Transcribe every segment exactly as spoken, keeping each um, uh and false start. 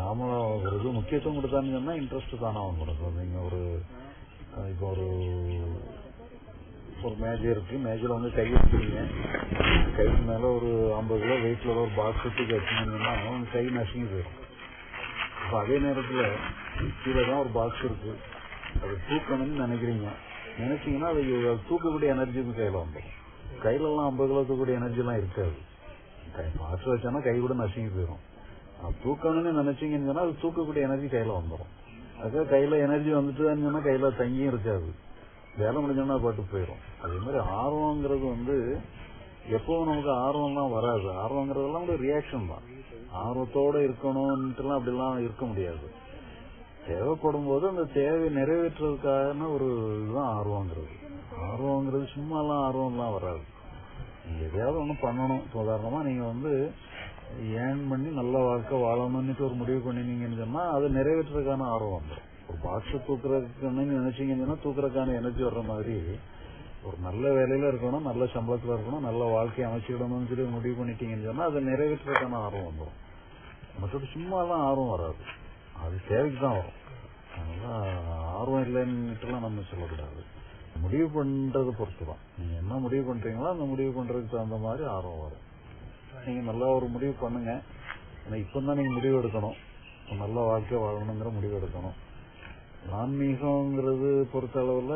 நாம ஒரு இது முக்கியத்துவம் கொடுத்தான்னு சொன்னா இன்ட்ரெஸ்ட் தானே அவங்க கொடுக்கும். நீங்க ஒரு இப்போ ஒரு ஒரு மேஜை இருக்கு, மேஜையில வந்து கை வச்சுருங்க, கைக்கு மேல ஒரு ஐம்பது கிலோ வெயிட்ல ஒரு பாக்ஸ் வச்சு வச்சுருந்தீங்கன்னா அவங்க கை நசுங்கி போயிடும். இப்போ அதே நேரத்துல கீழே தான் ஒரு பாக்ஸ் இருக்கு, அது தூக்கணும்னு நினைக்கிறீங்க, நினைச்சீங்கன்னா அது தூக்கக்கூடிய எனர்ஜி கையில வந்துடும். கையில எல்லாம் ஐம்பது கிலோ தூக்கக்கூடிய எனர்ஜி எல்லாம் இருக்காது. பாக்ஸ் வச்சோன்னா கை கூட நசுங்கி போயிடும். தூக்கணும்னு நினைச்சீங்கன்னு சொன்னா அது தூக்கக்கூடிய எனர்ஜி கையில வந்துடும். அதுக்காக கையில எனர்ஜி வந்துட்டுன்னு சொன்னா கையில தங்கியும் இருக்காது, வேலை முடிஞ்சோம்னா பாட்டு போயிடும். அதே மாதிரி ஆர்வங்கிறது வந்து எப்பவும் நமக்கு ஆர்வம்லாம் வராது. ஆர்வங்கிறதெல்லாம் ஒரு ரியாக்ஷன் தான். ஆர்வத்தோட இருக்கணும்ட்டுலாம் அப்படிலாம் இருக்க முடியாது. தேவைப்படும் போது அந்த தேவை நிறைவேற்றுறதுக்கான ஒரு இதுதான் ஆர்வங்கிறது. ஆர்வங்கிறது சும்மாலாம் ஆர்வம்லாம் வராது. நீங்க எதையாவது ஒன்றும் பண்ணணும். உதாரணமா நீங்க வந்து ஏர்ன் பண்ணி நல்ல வாழ்க்கை வாழணும்னு ஒரு முடிவு பண்ணினீங்கன்னு சொன்னா அது நிறைவேற்றுறதுக்கான ஆர்வம் வந்துடும். ஒரு பாக்ஸ் தூக்குறதுக்குன்னு நினைச்சீங்கன்னு சொன்னா தூக்குறதுக்கான எனர்ஜி வர்ற மாதிரி ஒரு நல்ல வேலையில இருக்கணும், நல்ல சம்பளத்துல இருக்கணும், நல்ல வாழ்க்கையை அமைச்சிடணும்னு சொல்லி முடிவு பண்ணிட்டீங்கன்னு சொன்னா அதை நிறைவேற்றுறதுக்கான ஆர்வம் வந்துடும். மற்றபடி சும்மாலாம் ஆர்வம் வராது, அது தேவைக்கு தான் வரும். அதனால ஆர்வம் இல்லைன்னுட்டுலாம் நம்ம சொல்லக்கூடாது. முடிவு பண்றதை பொறுத்து தான். நீங்க என்ன முடிவு பண்றீங்களோ அந்த முடிவு பண்றதுக்கு தகுந்த மாதிரி ஆர்வம் வரும். நீங்க நல்லா ஒரு முடிவு பண்ணுங்க. இப்பதான் நீங்க முடிவு எடுக்கணும், நல்ல வாழ்க்கை வாழணுங்கிற முடிவு எடுக்கணும். ஆன்மீகம்ங்கிறது பொறுத்த அளவுல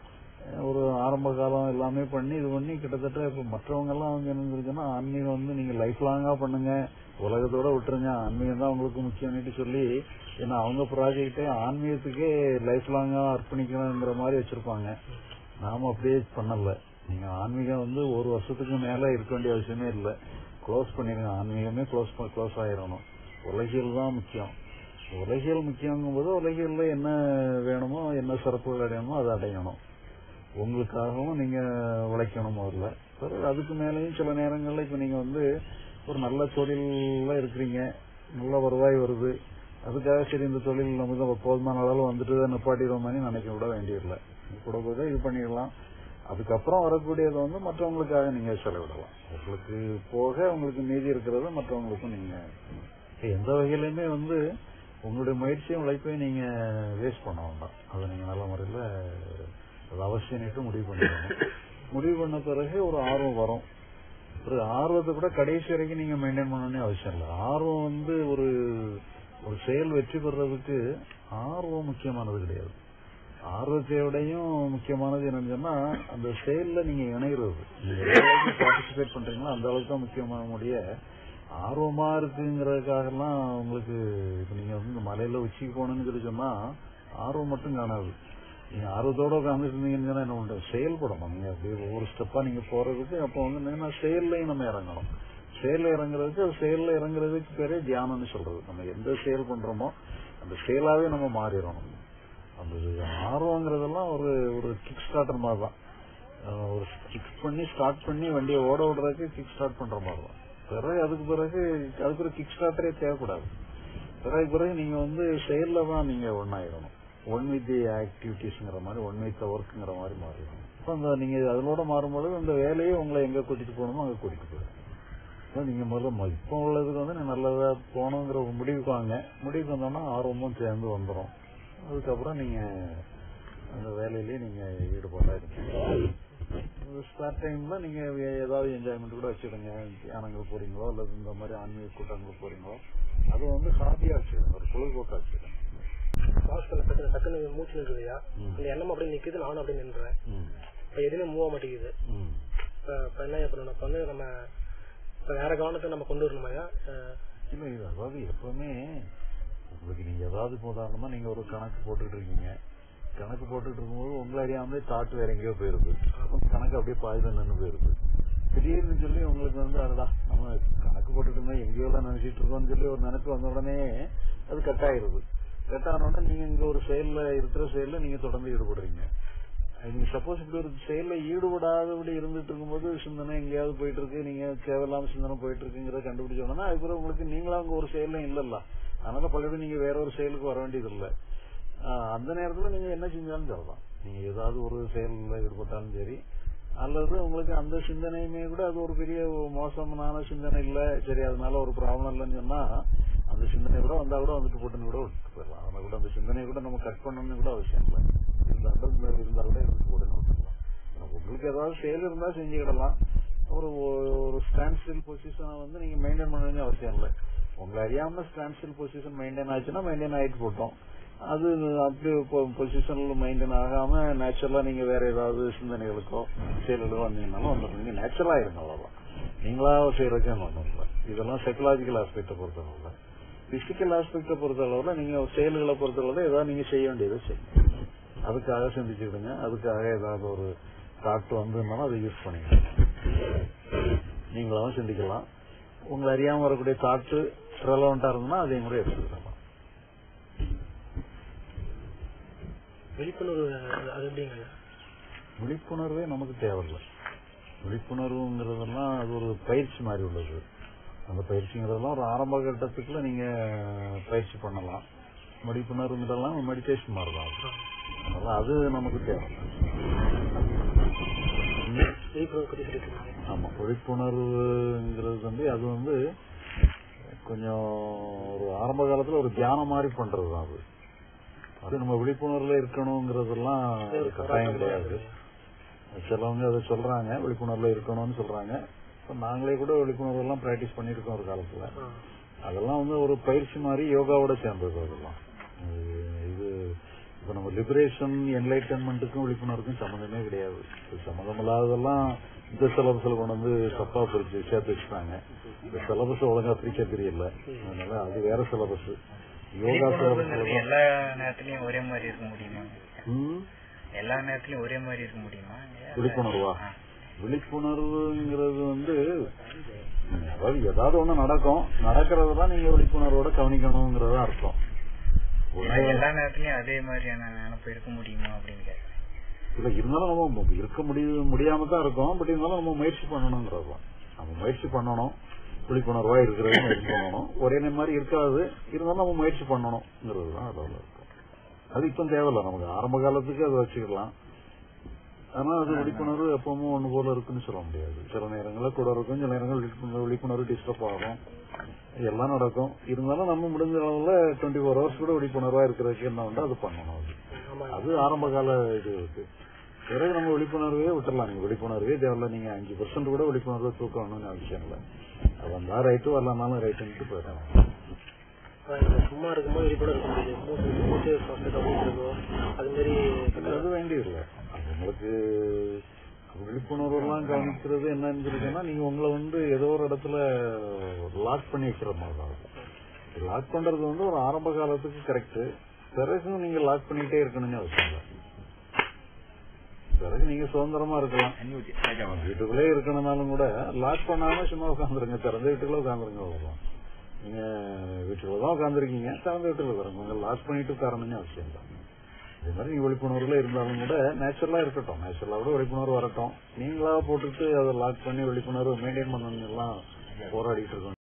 ஒரு ஆரம்ப காலம் எல்லாமே பண்ணி இது பண்ணி கிட்டத்தட்ட இப்ப மற்றவங்க எல்லாம் வந்து என்ன இருக்குன்னா ஆன்மீகம் வந்து நீங்க லைஃப் லாங்கா பண்ணுங்க, உலகத்தோட விட்டுருங்க, ஆன்மீகம் தான் உங்களுக்கு முக்கியம்னு சொல்லி ஏன்னா அவங்க ப்ராஜெக்டே ஆன்மீகத்துக்கே லைஃப் லாங்கா அர்ப்பணிக்கணுங்கிற மாதிரி வச்சிருப்பாங்க. நாம அப்படியே பண்ணல. நீங்க ஆன்மீகம் வந்து ஒரு வருஷத்துக்கு மேல இருக்க வேண்டிய அவசியமே இல்லை, க்ளோஸ் பண்ணிருங்க. ஆன்மீகமே க்ளோஸ் க்ளோஸ் ஆயிடணும். உலகியல் தான் முக்கியம். உலகியல் முக்கியங்கும் போது உலகியல்ல என்ன வேணுமோ என்ன சிறப்புகள் அடையணுமோ அதை அடையணும். உங்களுக்காகவும் நீங்க உழைக்கணும் முதல்ல. பிறகு அதுக்கு மேலேயும் சில நேரங்கள்ல இப்ப நீங்க வந்து ஒரு நல்ல தொழில இருக்கிறீங்க, நல்ல வருவாய் வருது, அதுக்காக சரி இந்த தொழில் நமக்கு போதுமான அளவு வந்துட்டு நிப்பாட்டிடுவோம் மாதிரி நினைக்க விட வேண்டியதில்லை. கூட கூட இது பண்ணிடலாம். அதுக்கப்புறம் வரக்கூடியதை வந்து மற்றவங்களுக்காக நீங்க செலவிடலாம். உங்களுக்கு போக உங்களுக்கு மீதி இருக்கிறத மற்றவங்களுக்கும் நீங்க எந்த வகையிலுமே வந்து உங்களுடைய முயற்சியும் உழைப்பையும் நீங்க வேஸ்ட் பண்ண வேண்டாம். அதை நீங்க நல்ல முறையில அது அவசியம் முடிவு பண்ணிடணும். முடிவு பண்ண பிறகு ஒரு ஆர்வம் வரும். ஒரு ஆர்வத்தை கூட கடைசி வரைக்கும் நீங்க மெயின்டைன் பண்ணணும்னே அவசியம் இல்லை. ஆர்வம் வந்து ஒரு ஒரு செயல் வெற்றி பெறதுக்கு ஆர்வம் முக்கியமானது கிடையாது. ஆர்வத்தையோடையும் முக்கியமானது என்னன்னு சொன்னா அந்த செயல்ல நீங்க இணைகிறது. நீங்க பார்ட்டிசிபேட் பண்றீங்களோ அந்த அளவுக்கு தான் முக்கியமான முடிய ஆர்வமா இருக்குங்கிறதுக்காக எல்லாம் உங்களுக்கு இப்ப நீங்க வந்து இந்த மலையில உச்சிக்கு போகணும்னு சொல்லி சொன்னா ஆர்வம் மட்டும் காணாது. நீங்க ஆர்வத்தோட உட்காந்துட்டு இருந்தீங்கன்னா என்ன பண்றது, செயல்படணும். நீங்க அப்படியே ஒவ்வொரு ஸ்டெப்பா நீங்க போறதுக்கு அப்போ வந்து என்னன்னா செயல்லையும் நம்ம இறங்கணும். செயல்ல இறங்குறதுக்கு அது செயல்ல இறங்குறதுக்கு பேரே தியானம்னு சொல்றது. நம்ம எந்த செயல் பண்றோமோ அந்த செயலாவே நம்ம மாறிடணும். அந்த ஆர்வங்கிறதெல்லாம் ஒரு ஒரு கிக் ஸ்டார்டர் மாதிரி தான். ஒரு கிக் பண்ணி ஸ்டார்ட் பண்ணி வண்டியை ஓட விடுறதுக்கு கிக் ஸ்டார்ட் பண்ற மாதிரி தான். பிறகு அதுக்கு பிறகு அதுக்கு ஒரு கிக் ஸ்டார்டரே தேவைக்கூடாது. பிறகு பிறகு நீங்க வந்து செயல்ல தான் நீங்க ஒன்னாயிடணும். ஒன் வித் தி ஆக்டிவிட்டிஸ்ங்கிற மாதிரி, ஒன் வித் ஒர்க்குங்கிற மாதிரி மாறிடணும். இப்போ அந்த நீங்க அதனோட மாறும்போது அந்த வேலையை உங்களை எங்க கூட்டிட்டு போகணுமோ அங்க கூட்டிட்டு போயிடும். நீங்க முதல்ல இப்போ உள்ளதுக்கு வந்து நல்லதா போகணுங்கிற முடிவுக்கு வாங்க. முடிவுக்கு வந்தோம்னா ஆர்வமும் சேர்ந்து வந்துடும். அதுக்கப்புறம் நீங்க அந்த வேலையிலேயே நீங்க ஈடுபாடா இருக்கீங்க. ஸ்டார்ட் டைம்ல நீங்க ஏதாவது என்ஜாய்மெண்ட் கூட வச்சுடுங்க. தியானங்கள் போறீங்களோ அல்லது இந்த மாதிரி ஆன்மீக கூட்டங்கள் போறீங்களோ அது வந்து ஹாபியா வச்சுடுங்க, ஒரு பொழுதுபோக்கா வச்சுடுங்க. டக்குனு மூச்சு நிற்குதுயா, அந்த எண்ணம் அப்படியே நிக்குது, நானும் அப்படியே நின்றேன். இப்ப எதுவுமே மூவ மாட்டேங்குது. இப்ப என்ன பண்ணணும், இப்ப வந்து நம்ம வேற கவனத்தை நம்ம கொண்டு வரணுமாயா? இல்ல இது அதாவது எப்பவுமே உங்களுக்கு நீங்க ஏதாவது உதாரணமா நீங்க ஒரு கணக்கு போட்டுட்டு இருக்கீங்க. கணக்கு போட்டுட்டு இருக்கும்போது உங்களை அறியாமலே தாட்டு வேற எங்கேயோ போயிருது. கணக்கு அப்படியே பாதில நின்று போயிருது. திடீர்னு சொல்லி உங்களுக்கு வந்து அதுடா நம்ம கணக்கு போட்டுட்டு இருந்தா எங்கேயோ எல்லாம் நினைச்சிட்டு இருக்கோம்னு சொல்லி ஒரு நினைப்பு வந்த உடனே அது கட் ஆயிருது. கட் ஆன உடனே நீங்க இங்க ஒரு செயல்ல இருக்கிற செயல்ல நீங்க தொடர்ந்து ஈடுபடுறீங்க. நீங்க சப்போஸ் இப்படி ஒரு செயல்ல ஈடுபடாதபடி இருந்துட்டு இருக்கும்போது சிந்தனை எங்கேயாவது போயிட்டு இருக்கு, நீங்க தேவையில்லாம சிந்தனை போயிட்டு இருக்குங்கிறத கண்டுபிடிச்சோம்னா அதுக்கப்புறம் உங்களுக்கு நீங்களா அங்க ஒரு செயலும் இல்லல்ல. அதனால பலரும் நீங்க வேற ஒரு செயலுக்கு வர வேண்டியது இல்லை. அந்த நேரத்துல நீங்க என்ன செஞ்சாலும் சொல்லலாம். நீங்க ஏதாவது ஒரு செயல்ல ஈடுபட்டாலும் சரி, அல்லது உங்களுக்கு அந்த சிந்தனையுமே கூட அது ஒரு பெரிய மோசமான சிந்தனை இல்ல, சரி அதனால ஒரு ப்ராப்ளம் இல்லைன்னு சொன்னா அந்த அந்த சிந்தனை கூட வந்தா கூட வந்துட்டு போட்டுன்னு கூட விட்டு போயிடலாம். அதனால கூட அந்த சிந்தனையை கூட நம்ம கட் பண்ணணும்னு கூட அவசியம் இல்லை. இருந்தாலும் இருந்தா கூட எடுத்துட்டு போட்டுன்னு விட்டுக்கலாம். உங்களுக்கு ஏதாவது செயல் இருந்தா செஞ்சுக்கிடலாம். ஒரு ஒரு ஸ்டாண்ட் ஸ்டில் பொசிஷனை வந்து நீங்க மெயின்டைன் பண்ண வேண்டிய அவசியம் இல்லை. உங்களை அறியாம ஸ்டாண்ட் ஸ்டில் பொசிஷன் மெயின்டைன் ஆச்சுன்னா மெயின்டைன் ஆகிட்டு போட்டோம். அது அப்படி பொசிஷன்ல மெயின்டைன் ஆகாம நேச்சுரலா நீங்க வேற ஏதாவது சிந்தனைகளுக்கோ செயல்களுக்கோ வந்தீங்கன்னாலும் வந்துடும். நீங்க நேச்சுரலா இருங்க, அவ்வளவுதான். நீங்களா செய்யறதுக்கு ஒன்றும் இல்லை. இதெல்லாம் சைக்கலாஜிக்கல் ஆஸ்பெக்டை பொறுத்தளவுல. பிசிக்கல் ஆஸ்பெக்டை பொறுத்தளவுல நீங்க செயல்களை பொறுத்தளவுல ஏதாவது நீங்க செய்ய வேண்டியதை செய்யுங்க. அதுக்காக சிந்திச்சுக்கிடுங்க. அதுக்காக ஏதாவது ஒரு தாட் வந்துனாலும் அதை யூஸ் பண்ணிக்கலாம். நீங்களாவும் சிந்திக்கலாம். உங்களை அறியாம வரக்கூடிய தாட்டு ரெலவெண்டா இருந்ததுன்னா அதையும் கூட எடுத்துக்கலாம். விழிப்புணர்வு அது எப்படிங்க? விழிப்புணர்வே நமக்கு தேவையில்லை. விழிப்புணர்வுங்கிறதெல்லாம் அது ஒரு பயிற்சி மாதிரி உள்ளது. அந்த பயிற்சிங்கிறதெல்லாம் ஒரு ஆரம்ப கட்டத்துக்குள்ள நீங்க பயிற்சி பண்ணலாம். விழிப்புணர்வுங்கிறதெல்லாம் மெடிடேஷன் மாதிரி தான். அதனால அது நமக்கு தேவை. ஆமா, விழிப்புணர்வுங்கிறது வந்து அது வந்து கொஞ்சம் ஒரு ஆரம்ப காலத்துல ஒரு தியானம் மாதிரி பண்றதுதான். அது அது நம்ம விழிப்புணர்வுல இருக்கணுங்கிறதெல்லாம் கட்டாயம் கிடையாது. சிலவங்க அதை சொல்றாங்க, விழிப்புணர்வுல இருக்கணும்னு சொல்றாங்க. நாங்களே கூட விழிப்புணர்வு எல்லாம் பிராக்டிஸ் பண்ணிருக்கோம் ஒரு காலத்துல. அதெல்லாம் வந்து ஒரு பயிற்சி மாதிரி யோகாவோட சேர்ந்தது. அதெல்லாம் இது இப்ப நம்ம லிபரேஷன் என்லைட்டன்மெண்ட்டுக்கும் விழிப்புணர்வுக்கும் சம்மந்தமே கிடையாது. சம்மந்தம் இல்லாததெல்லாம் இந்த சிலபஸ்ல கொண்டு வந்து தப்பா பிரிச்சு சேர்த்து வச்சுட்டாங்க. இந்த சிலபஸ் ஒழுங்கா பிரிக்க தெரியல. அதனால அது வேற சிலபஸ். யோகா சிலபஸ் எல்லா நேரத்திலயும் ஒரே மாதிரி இருக்க முடியுமா? எல்லா நேரத்திலயும் ஒரே மாதிரி இருக்க முடியுமா? விழிப்புணர்வா? விழிப்புணர்வுங்கிறது வந்து அதாவது ஏதாவது ஒண்ணு நடக்கும், நடக்கிறதெல்லாம் நீங்க விழிப்புணர்வோட கவனிக்கணுங்கிறது அர்த்தம். எல்லா நேரத்திலயும் அதே மாதிரியான நினைப்பு இருக்க முடியுமா அப்படின்னு கேட்க. இல்ல, இருந்தாலும் நம்ம இருக்க முடிய முடியாம தான் இருக்கும். பட் இருந்தாலும் நம்ம முயற்சி பண்ணணுங்கிறதுதான். நம்ம முயற்சி பண்ணணும், விழிப்புணர்வா இருக்கிறது முயற்சி பண்ணணும். ஒரே மாதிரி இருக்காது, இருந்தாலும் நம்ம முயற்சி பண்ணணுங்கிறது தான் அதோட இருக்கும். அது இப்ப தேவையில்லை நமக்கு. ஆரம்ப காலத்துக்கு அதை வச்சுக்கலாம். ஆனா அது விழிப்புணர்வு எப்பவும் ஒண்ணு போல இருக்குன்னு சொல்ல முடியாது. சில நேரங்களில் கூட இருக்கும், சில நேரங்கள் விழிப்புணர்வு டிஸ்டர்ப் ஆகும், எல்லாம் நடக்கும். இருந்தாலும் நம்ம முடிஞ்ச அளவுல டுவெண்ட்டி ஃபோர் ஹவர்ஸ் கூட விழிப்புணர்வா இருக்கிறதுக்கு என்ன உண்டோ அது பண்ணணும். அது அது ஆரம்ப கால இது இருக்கு. பிறகு நம்ம விழிப்புணர்வே விட்டுடலாம். நீங்க விழிப்புணர்வே தேவையில்ல. நீங்க அஞ்சு பர்சன்ட் கூட விழிப்புணர்வை தூக்கணும்னு அவசியம் இல்லை. அது வந்தா ரைட்டு, வரலனாலும் ரைட்டுன்ட்டு போயிடலாம். சும்மா இருக்கும்போது விழிப்புணர்வு அது மாதிரி அது வேண்டியதில்லை. உங்களுக்கு விழிப்புணர்வு எல்லாம் கவனிக்கிறது என்னன்னு சொல்லிட்டீங்கன்னா நீங்க உங்களை வந்து ஏதோ ஒரு இடத்துல லாக் பண்ணி வைக்கிற மாதிரி தான். லாக் பண்றது வந்து ஒரு ஆரம்ப காலத்துக்கு கரெக்ட். பிறகு நீங்க லாக் பண்ணிட்டே இருக்கணும்னு அவசியம் இல்லை. பிறகு நீங்க சுதந்திரமா இருக்கலாம். வீட்டுக்குள்ளே இருக்கணும்னாலும் கூட லாக் பண்ணாம சும்மா உட்காந்துருங்க. திறந்த வீட்டுக்குள்ள உட்காந்துருங்க. அவ்வளவுதான். நீங்க வீட்டுக்குள்ளதான் உட்காந்துருக்கீங்க, திறந்த வீட்டுல உட்காருங்க. உங்க லாக் பண்ணிட்டு உட்காரணும்னு அவசியம் தான். இதே மாதிரி நீங்க விழிப்புணர்வுல இருந்தாலும் கூட நேச்சுரலா இருக்கட்டும். நேச்சுரலா கூட விழிப்புணர்வு வரட்டும். நீங்களா போட்டுட்டு அதை லாக் பண்ணி விழிப்புணர்வு மெயின்டைன் பண்ணணும் எல்லாம் போராடிட்டு இருக்கணும்.